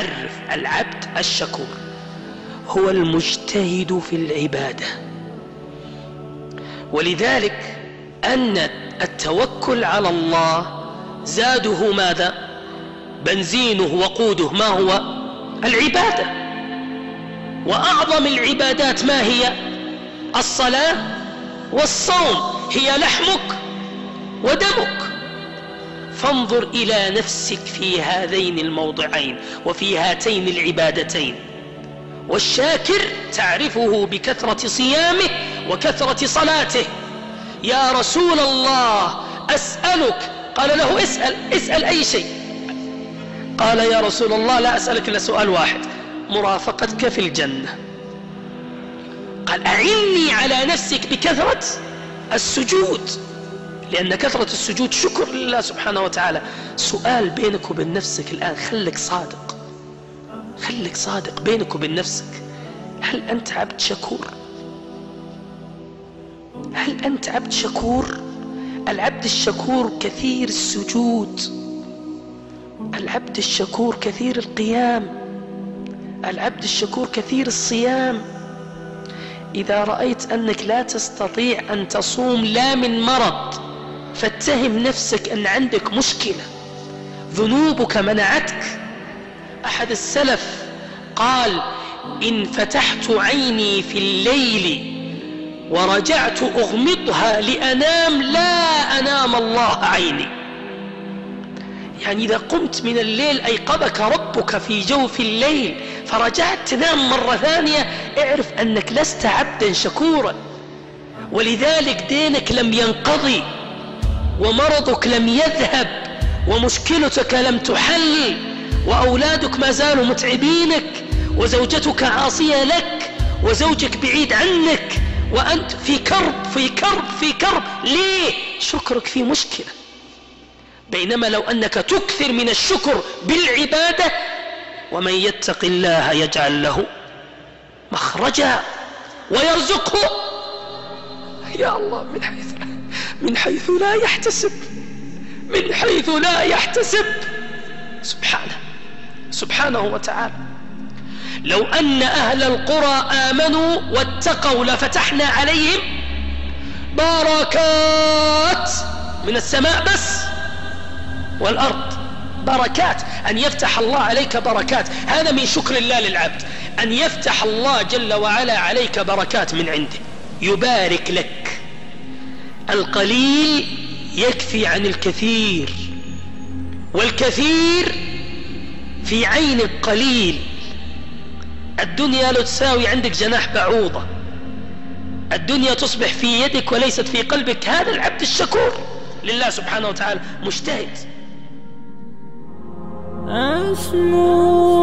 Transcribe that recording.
عرف العبد الشكور هو المجتهد في العبادة. ولذلك أن التوكل على الله زاده ماذا؟ بنزينه وقوده ما هو؟ العبادة. وأعظم العبادات ما هي؟ الصلاة والصوم، هي لحمك ودمك. فانظر إلى نفسك في هذين الموضعين وفي هاتين العبادتين. والشاكر تعرفه بكثرة صيامه وكثرة صلاته. يا رسول الله أسألك، قال له اسأل أي شيء. قال يا رسول الله لا أسألك إلا سؤال واحد، مرافقتك في الجنة. قال أعني على نفسك بكثرة السجود، لأن كثرة السجود شكر لله سبحانه وتعالى. سؤال بينك وبين نفسك الآن، خلك صادق، خلك صادق بينك وبين نفسك. هل أنت عبد شكور؟ هل أنت عبد شكور؟ العبد الشكور كثير السجود، العبد الشكور كثير القيام، العبد الشكور كثير الصيام. إذا رأيت أنك لا تستطيع أن تصوم لا من مرض فاتهم نفسك أن عندك مشكلة، ذنوبك منعتك. أحد السلف قال إن فتحت عيني في الليل ورجعت أغمضها لأنام لا أنام الله عيني. يعني إذا قمت من الليل أيقظك ربك في جوف الليل فرجعت تنام مرة ثانية، اعرف أنك لست عبدا شكورا. ولذلك دينك لم ينقضي، ومرضك لم يذهب، ومشكلتك لم تحل، وأولادك ما زالوا متعبينك، وزوجتك عاصية لك، وزوجك بعيد عنك، وأنت في كرب في كرب في كرب. ليه؟ شكرك في مشكلة. بينما لو أنك تكثر من الشكر بالعبادة، ومن يتق الله يجعل له مخرجا ويرزقه يا الله من حيث لا يحتسب، من حيث لا يحتسب. سبحانه وتعالى. لو أن أهل القرى آمنوا واتقوا لفتحنا عليهم بركات من السماء بس والأرض. بركات، أن يفتح الله عليك بركات. هذا من شكر الله للعبد، أن يفتح الله جل وعلا عليك بركات من عنده، يبارك لك. القليل يكفي عن الكثير، والكثير في عين القليل. الدنيا لو تساوي عندك جناح بعوضة، الدنيا تصبح في يدك وليست في قلبك. هذا العبد الشكور لله سبحانه وتعالى، مجتهد.